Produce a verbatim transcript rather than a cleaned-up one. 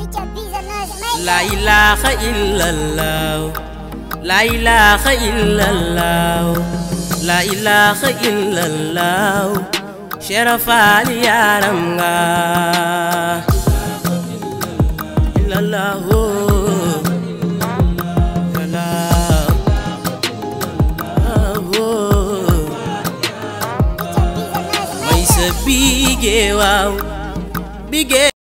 La ilaha illallah, la ilaha illallah, la ilaha illallah, Sherafal yaram nga illallah may sa bige wow bige